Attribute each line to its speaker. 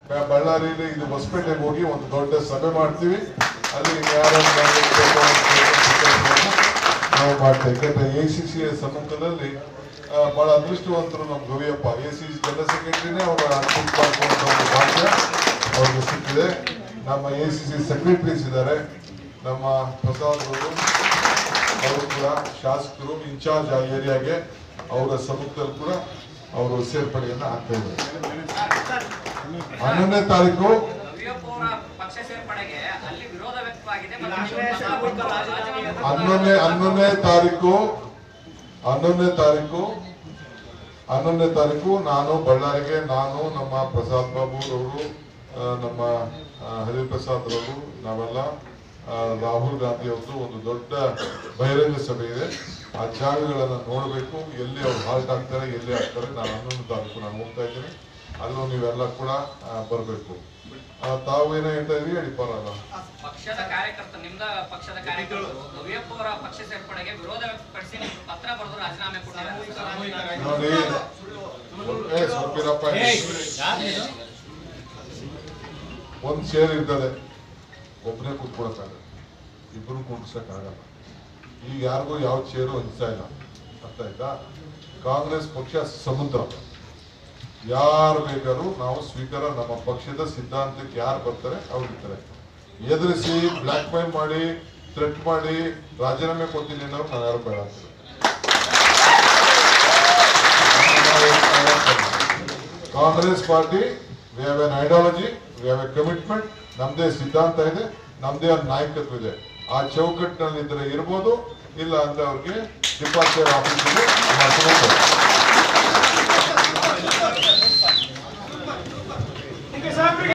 Speaker 1: ಬಳ್ಳಾರಿಯಲ್ಲಿ ಇದು ಹೊಸಪೇಟೆಗೆ ಹೋಗಿ ಒಂದು ದೊಡ್ಡ ಸಭೆ ಮಾಡ್ತೀವಿ. ಅಲ್ಲಿ ಯಾರು ನಾವು ಮಾಡ್ತೇವೆ. ಯಾಕಂದ್ರೆ ACC ಸಮ್ಮುಖದಲ್ಲಿ ಬಹಳ ಅದೃಷ್ಟವಂತರು ನಮ್ಮ ಗವಿಯಪ್ಪ ACC ಜನರಲ್ ಸೆಕ್ರೆಟರಿನೇ ಅವರ ಭಾಗ್ಯ ಅವ್ರಿಗೆ ಸಿಕ್ಕಿದೆ. ನಮ್ಮ ACC ಸೆಕ್ರೆಟರೀಸ್ ಇದ್ದಾರೆ, ನಮ್ಮ ಪ್ರಸಾದ್ ಅವರು ಕೂಡ ಶಾಸಕರು ಇನ್ಚಾರ್ಜ್ ಆ ಏರಿಯಾಗೆ ಅವರ ಸಮ್ಮುಖದಲ್ಲಿ ಕೂಡ ಅವರು ಸೇರ್ಪಡೆಯನ್ನು ಆಗ್ತಾ ಇದ್ದಾರೆ. 11ನೇ ತಾರೀಕು ನಾನು ಬಳ್ಳಾರಿಗೆ ನಮ್ಮ ಪ್ರಸಾದ್ ಬಾಬು ಅವರು, ನಮ್ಮ ಹರಿಪ್ರಸಾದ್ ಅವರು, ನಾವೆಲ್ಲ ರಾಹುಲ್ ಗಾಂಧಿ ಅವ್ರದ್ದು ಒಂದು ದೊಡ್ಡ ಬಹಿರಂಗ ಸಭೆ ಇದೆ. ಆ ಜಾಗಗಳನ್ನು ನೋಡಬೇಕು, ಎಲ್ಲಿ ಅವ್ರು ಹಾಲ್ಟ್ ಆಗ್ತಾರೆ, ಎಲ್ಲಿ ಆಗ್ತಾರೆ. ನಾನು 11ನೇ ತಾರೀಕು ನಾನು ಹೋಗ್ತಾ ಇದ್ದೀನಿ. ಅಲ್ಲೂ ನೀವೆಲ್ಲ ಕೂಡ ಬರಬೇಕು. ತಾವು ಏನೋ ಹೇಳ್ತಾ ಇದ್ರಿ ಹೇಳಿ. ಪರಲ್ಲ
Speaker 2: ಪಕ್ಷದ ಕಾರ್ಯಕರ್ತರು, ನಿಮ್ದ ಪಕ್ಷದ ಕಾರ್ಯಕರ್ತರು ಗವಿಯಪ್ಪ ಅವರ ಪಕ್ಷ ಸೇರ್ಪಡೆಗೆ ವಿರೋಧ ವ್ಯಕ್ತಪಡಿಸಿ ಪತ್ರ ಬರೆದು ರಾಜೀನಾಮೆ ಕೊಟ್ಟಿದ್ದಾರೆ
Speaker 1: ನೋಡಿ. ಸ್ವಲ್ಪಿರಪ್ಪ, ಒಂದ್ ಚೇರ್ ಇರ್ತದೆ, ಒಬ್ಬನೇ ಕೂತ್ಕೊಳಕ್ಕಾಗಲ್ಲ, ಇಬ್ಬರು ಕೂಡ್ಸಕ್ಕಾಗಲ್ಲ. ಈಗ ಯಾರಿಗೂ ಯಾವ ಚೇರು ಅನಿಸ್ತಾ ಇಲ್ಲ, ಅರ್ಥ ಆಯ್ತಾ? ಕಾಂಗ್ರೆಸ್ ಪಕ್ಷ ಸಮುದ್ರ, ಯಾರು ಬೇಕಾದ್ರೂ ನಾವು ಸ್ವೀಕಾರ. ನಮ್ಮ ಪಕ್ಷದ ಸಿದ್ಧಾಂತಕ್ಕೆ ಯಾರು ಬರ್ತಾರೆ ಅವ್ರು ಇರ್ತಾರೆ. ಎದುರಿಸಿ ಬ್ಲಾಕ್ ಮೇಲ್ ಮಾಡಿ ಥ್ರೆಟ್ ಮಾಡಿ ರಾಜೀನಾಮೆ ಕೊಡ್ತೀನಿ ಅನ್ನೋರು ನಾನು ಯಾರು ಬೇಡ ಅಂತಾರೆ. Congress party we have an ideology, we have a commitment. ನಮ್ದೇ ಸಿದ್ಧಾಂತ ಇದೆ, ನಮ್ದೇ ಒಂದು ನಾಯಕತ್ವ ಇದೆ. ಆ ಚೌಕಟ್ಟಿನಲ್ಲಿ ಇದ್ರೆ ಇರ್ಬೋದು, ಇಲ್ಲ ಅಂದ್ರೆ ಅವ್ರಿಗೆ ಡಿಪಾರ್ಚರ್ ಆಫೀಸಿಗೆ